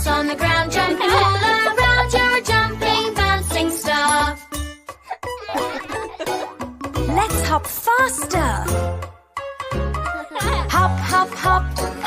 bounce on the ground, jumping all around. You're a jumping, bouncing star. Let's hop faster. Hop, hop, hop,